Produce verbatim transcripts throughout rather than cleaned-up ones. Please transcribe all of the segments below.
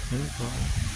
Handphone.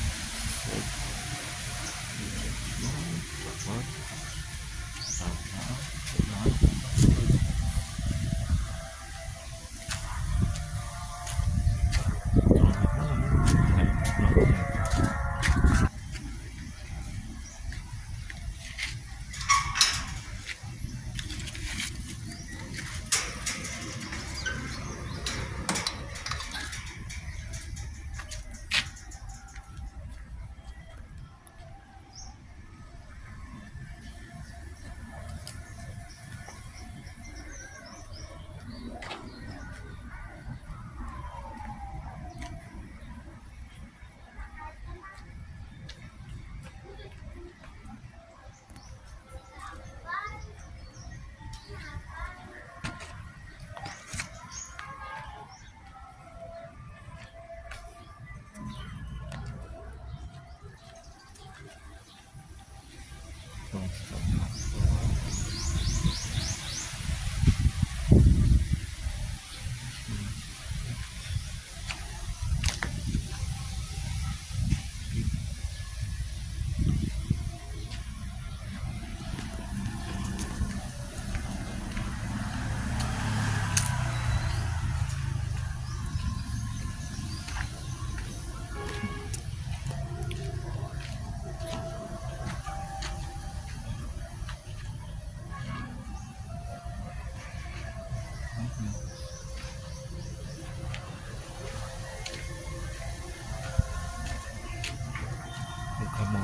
Kamu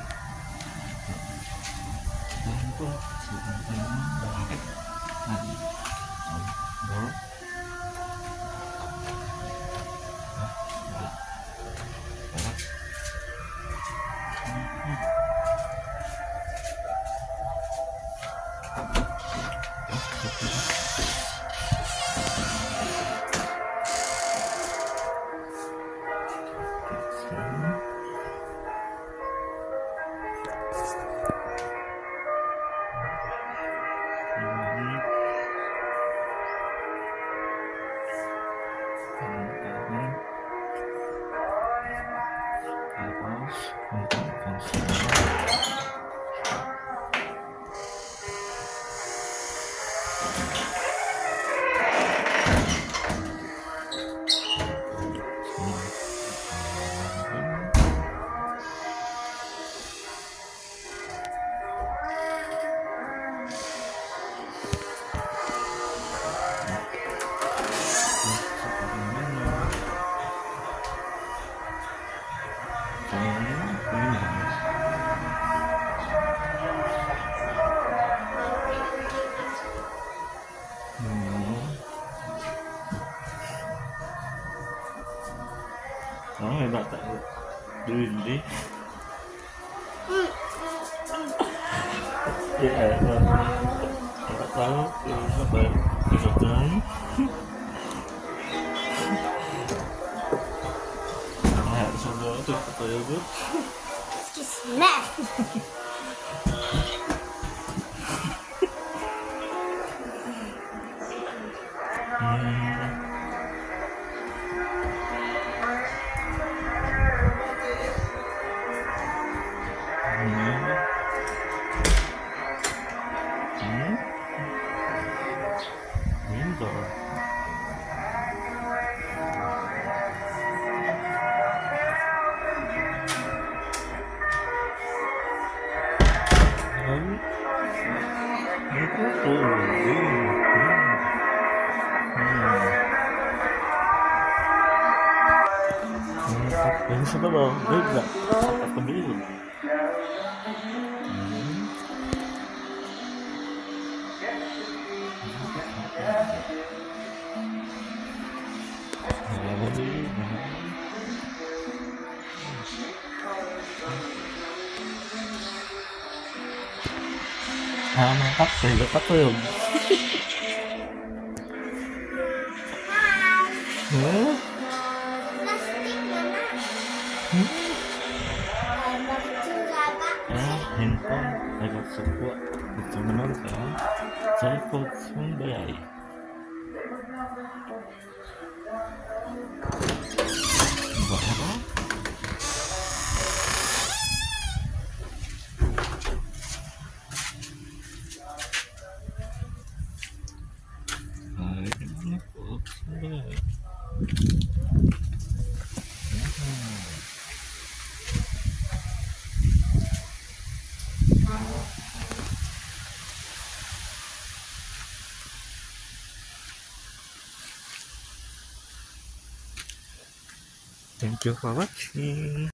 dan kok sebenarnya banget nanti bro Đó mày bảo tại đưa đi đi ở rồi bắt đầu các bạn đi vào tới hạ sau đó tôi tôi bước ini siapa bang? Dia nggak apa pemilu. À mà tắt thì được tắt thường. Hả? Ah, handphone agak sebuah bisa menonton saya langsung baik buat apa? Thank you for watching.